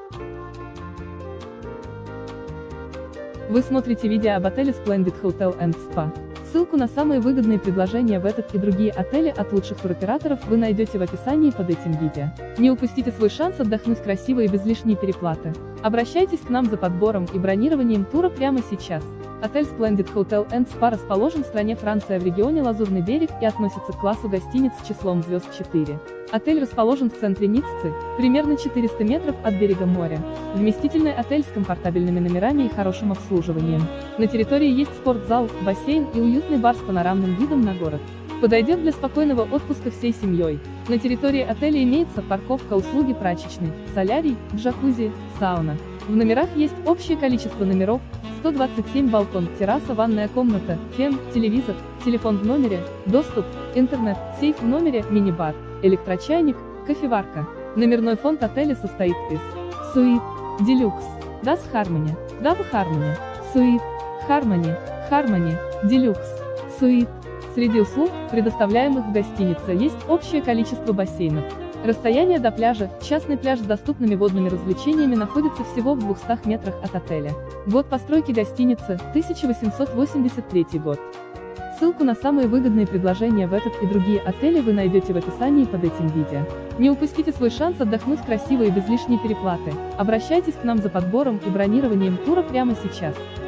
Вы смотрите видео об отеле Splendid Hotel and Spa. Ссылку на самые выгодные предложения в этот и другие отели от лучших туроператоров вы найдете в описании под этим видео. Не упустите свой шанс отдохнуть красиво и без лишней переплаты. Обращайтесь к нам за подбором и бронированием тура прямо сейчас. Отель Splendid Hotel and Spa расположен в стране Франция в регионе Лазурный берег и относится к классу гостиниц с числом звезд 4. Отель расположен в центре Ниццы, примерно 400 метров от берега моря. Вместительный отель с комфортабельными номерами и хорошим обслуживанием. На территории есть спортзал, бассейн и уютный бар с панорамным видом на город. Подойдет для спокойного отпуска всей семьей. На территории отеля имеется парковка, услуги прачечной, солярий, джакузи, сауна. В номерах есть общее количество номеров, 127 балкон, терраса, ванная комната, фен, телевизор, телефон в номере, доступ, интернет, сейф в номере, мини-бар, электрочайник, кофеварка. Номерной фонд отеля состоит из суит, делюкс, Das Harmony, Double Harmony, суит, Harmony, делюкс, суит. Среди услуг, предоставляемых в гостинице, есть общее количество бассейнов. Расстояние до пляжа, частный пляж с доступными водными развлечениями находится всего в 200 метрах от отеля. Год постройки гостиницы, 1883 год. Ссылку на самые выгодные предложения в этот и другие отели вы найдете в описании под этим видео. Не упустите свой шанс отдохнуть красиво и без лишней переплаты. Обращайтесь к нам за подбором и бронированием тура прямо сейчас.